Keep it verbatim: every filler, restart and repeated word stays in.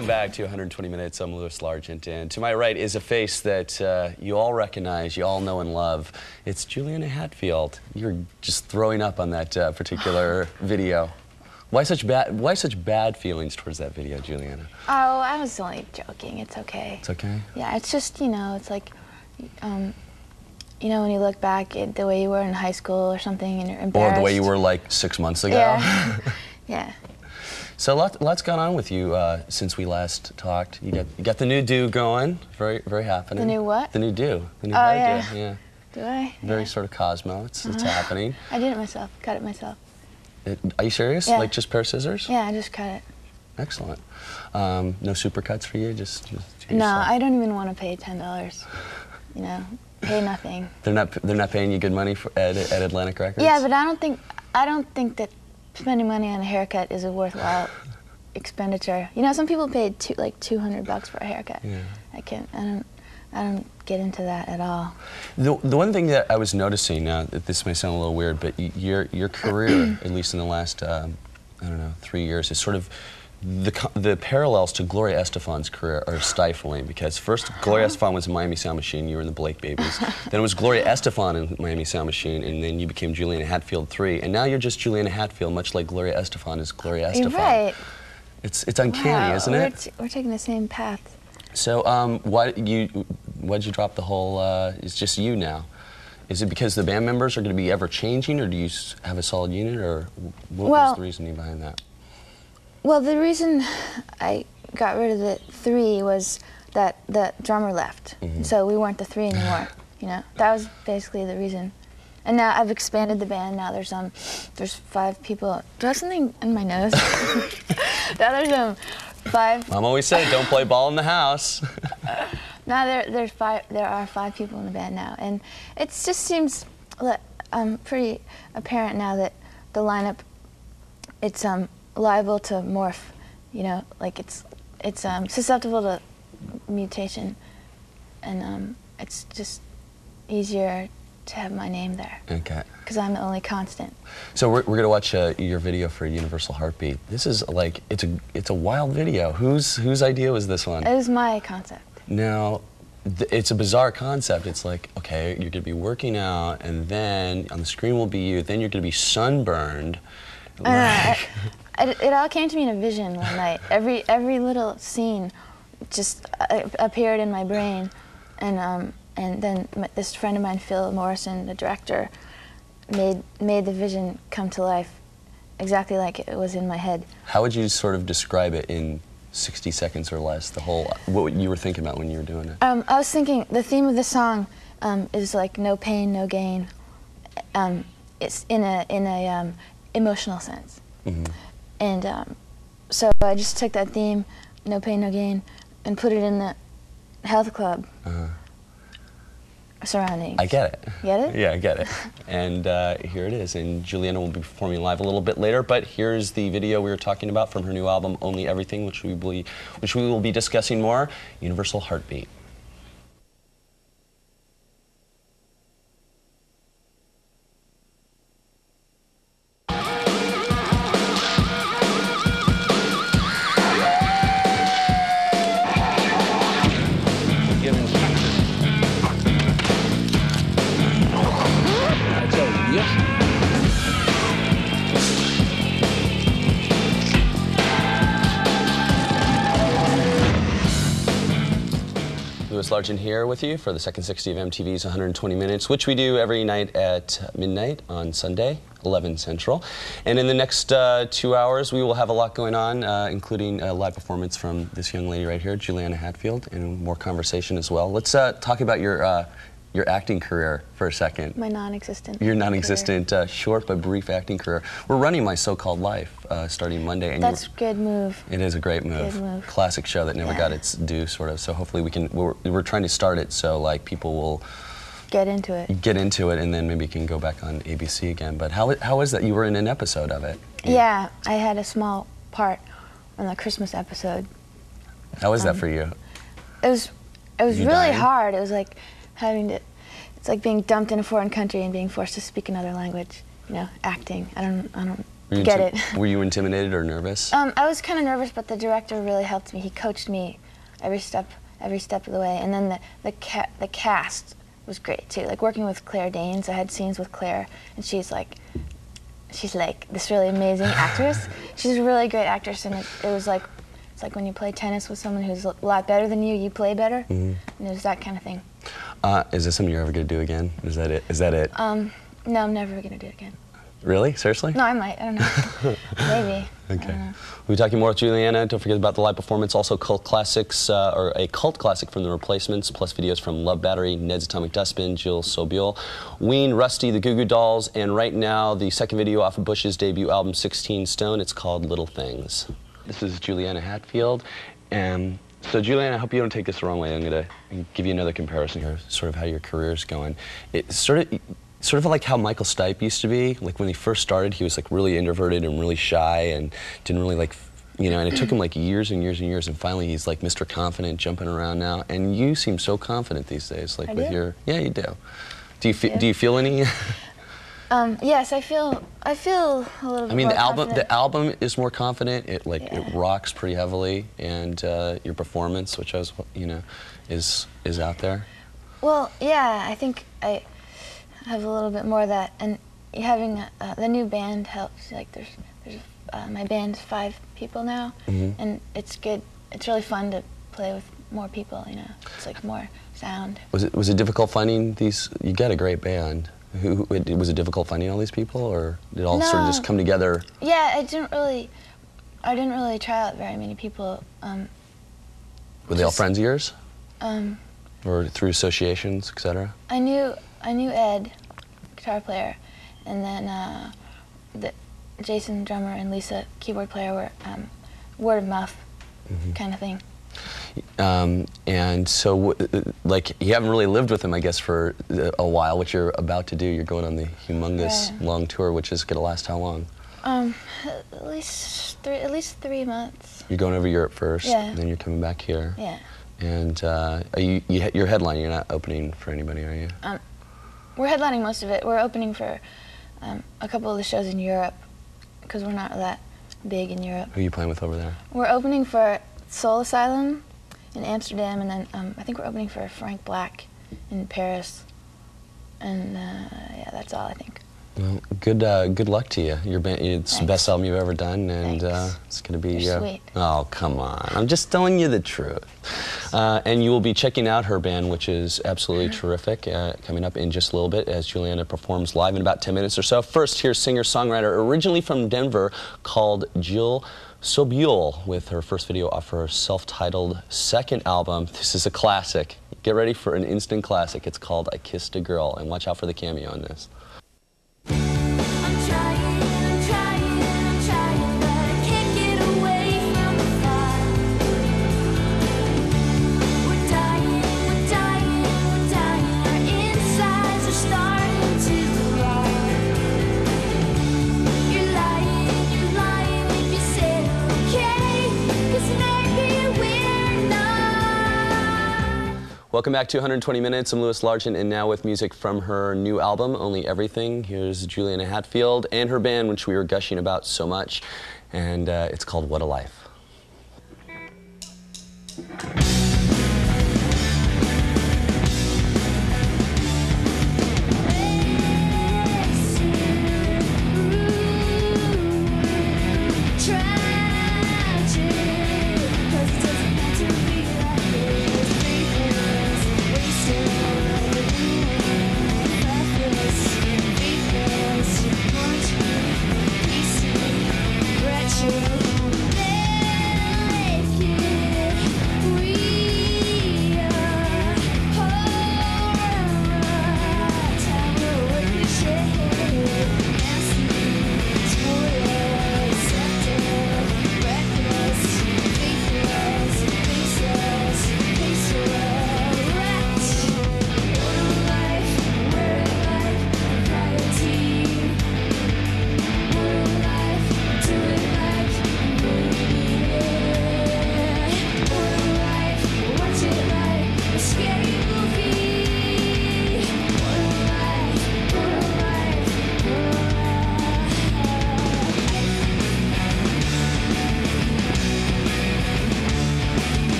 Welcome back to one hundred twenty minutes. I'm Louis Largent, and to my right is a face that uh, you all recognize, you all know and love. It's Juliana Hatfield. You're just throwing up on that uh, particular video. Why such bad? Why such bad feelings towards that video, Juliana? Oh, I was only joking. It's okay. It's okay. Yeah, it's just, you know, it's like, um, you know, when you look back at the way you were in high school or something, and you're embarrassed. Or the way you were like six months ago. Yeah. Yeah. So lot, lots gone on with you uh, since we last talked. You got you got the new do going, very very happening. The new what? The new do. The new oh hairdo. yeah. Yeah. Do I? Very yeah. sort of Cosmo. It's uh-huh. it's happening. I did it myself. Cut it myself. It, are you serious? Yeah. Like just a pair of scissors? Yeah, I just cut it. Excellent. Um, no supercuts for you? Just, just no, I don't even want to pay ten dollars. You know, pay nothing. They're not they're not paying you good money for at, at Atlantic Records? Yeah, but I don't think I don't think that spending money on a haircut is a worthwhile expenditure. You know, some people paid two, like two hundred bucks for a haircut. Yeah. I can't. I don't. I don't get into that at all. The the one thing that I was noticing now, that this may sound a little weird, but your your career, at least in the last um, I don't know three years, is sort of the the parallels to Gloria Estefan's career are stifling, because first Gloria Estefan was in Miami Sound Machine, you were in the Blake Babies. Then it was Gloria Estefan in Miami Sound Machine, and then you became Juliana Hatfield three, and now you're just Juliana Hatfield, much like Gloria Estefan is Gloria Estefan. You're right. It's it's uncanny, wow. isn't we're it? T we're taking the same path. So um, why you why'd you drop the whole? Uh, it's just you now. Is it because the band members are going to be ever changing, or do you have a solid unit, or what well, was the reasoning behind that? Well, the reason I got rid of the three was that the drummer left, Mm-hmm. so we weren't the three anymore. You know, that was basically the reason. And now I've expanded the band. Now there's um, there's five people. Do I have something in my nose? Now there's um, five. Mom always said, "Don't play ball in the house." Now there there's five. There are five people in the band now, and it just seems um pretty apparent now that the lineup, it's um liable to morph. You know, like it's it's um susceptible to mutation, and um it's just easier to have my name there. Okay. Because I'm the only constant. So we're, we're gonna watch uh, your video for Universal Heartbeat. This is like it's a it's a wild video. Whose whose idea was this one? It was my concept. Now, th it's a bizarre concept. It's like, okay, you're gonna be working out, and then on the screen will be you. Then you're gonna be sunburned. Like, uh, it, it all came to me in a vision one night. Every every little scene just uh, appeared in my brain, and um. And then this friend of mine, Phil Morrison, the director, made made the vision come to life exactly like it was in my head. How would you sort of describe it in sixty seconds or less, the whole, what you were thinking about when you were doing it? Um, I was thinking, the theme of the song um, is like no pain, no gain. Um, it's in a, in a um, emotional sense. Mm-hmm. And um, so I just took that theme, no pain, no gain, and put it in the health club. Uh-huh. Surroundings. I get it. Get it? Yeah, I get it. And uh, here it is. And Juliana will be performing live a little bit later, but here's the video we were talking about from her new album, Only Everything, which we, be, which we will be discussing more, Universal Heartbeat. Louis Largent here with you for the second sixty of M T V's one hundred twenty minutes, which we do every night at midnight on Sunday, eleven Central. And in the next uh, two hours, we will have a lot going on, uh, including a live performance from this young lady right here, Juliana Hatfield, and more conversation as well. Let's uh, talk about your uh, your acting career for a second. My non-existent. Your non-existent, uh, short but brief acting career. We're running My So-Called Life uh, starting Monday. And That's a good move. It is a great move. Good move. Classic show that never yeah. got its due, sort of. So hopefully we can. We're, we're trying to start it so like people will get into it. Get into it, and then maybe can go back on A B C again. But how how is that? You were in an episode of it. Yeah, yeah I had a small part on the Christmas episode. How was um, that for you? It was. It was you really dying? hard. It was like having to. It's like being dumped in a foreign country and being forced to speak another language. You know, acting. I don't. I don't you get it. Were you intimidated or nervous? Um, I was kind of nervous, but the director really helped me. He coached me every step, every step of the way. And then the the, ca the cast was great too. Like working with Claire Danes, I had scenes with Claire, and she's like, she's like this really amazing actress. She's a really great actress, and it, it was like, it's like when you play tennis with someone who's a lot better than you, you play better. Mm-hmm. And it was that kind of thing. Uh, is this something you're ever going to do again? Is that it? Is that it? Um, no, I'm never going to do it again. Really? Seriously? No, I might. I don't know. Maybe. Okay. We'll be talking more with Juliana. Don't forget about the live performance. Also, cult classics, uh, or a cult classic from The Replacements, plus videos from Love Battery, Ned's Atomic Dustbin, Jill Sobule, Ween, Rusty, the Goo Goo Dolls, and right now, the second video off of Bush's debut album, sixteen stone. It's called Little Things. This is Juliana Hatfield, and so Juliana, I hope you don't take this the wrong way. I'm going to give you another comparison here, sort of how your career's going. It's sort of... Sort of like how Michael Stipe used to be. Like when he first started, he was like really introverted and really shy and didn't really like, you know, and it took him like years and years and years, and finally he's like Mister Confident, jumping around now. And you seem so confident these days, like I with do? your, yeah, you do. Do you feel? Yeah. Do you feel any? Um, yes, I feel. I feel a little bit. I mean, more the album, confident. the album is more confident. It like Yeah. it rocks pretty heavily, and uh, your performance, which I was, you know, is is out there. Well, yeah, I think I have a little bit more of that, and having uh, the new band helps. Like, there's, there's uh, my band's five people now, mm-hmm. and it's good. It's really fun to play with more people. You know, it's like more sound. Was it was it difficult finding these? You got a great band. Who, who it, was it difficult finding all these people, or did it all no. sort of just come together? Yeah, I didn't really. I didn't really try out very many people. Um, Were they all friends of yours? Um, or through associations, et cetera? I knew. I knew Ed, guitar player, and then uh, the Jason, drummer, and Lisa, keyboard player, were um, word of mouth mm-hmm. kind of thing. Um, and so, like, you haven't really lived with him, I guess, for a while. What you're about to do, you're going on the humongous right. long tour, which is going to last how long? Um, at least three, at least three months. You're going over Europe first, yeah. and then you're coming back here. Yeah. And uh, are you, you, you're headlining. You're not opening for anybody, are you? Um, we're headlining most of it. We're opening for um, a couple of the shows in Europe, because we're not that big in Europe. Who are you playing with over there? We're opening for Soul Asylum in Amsterdam, and then um, I think we're opening for Frank Black in Paris. And uh, yeah, that's all I think. Well, good uh, good luck to you. Your band, it's Thanks. the best album you've ever done, and uh, it's going to be. You're uh, sweet. Oh, come on! I'm just telling you the truth. Uh, and you will be checking out her band, which is absolutely terrific, uh, coming up in just a little bit as Juliana performs live in about ten minutes or so. First, here's singer-songwriter originally from Denver called Jill Sobule with her first video off her self-titled second album. This is a classic. Get ready for an instant classic. It's called I Kissed a Girl, and watch out for the cameo in this. Welcome back to one hundred twenty minutes. I'm Louis Largent, and now with music from her new album, Only Everything. Here's Juliana Hatfield and her band, which we were gushing about so much, and uh, it's called What a Life.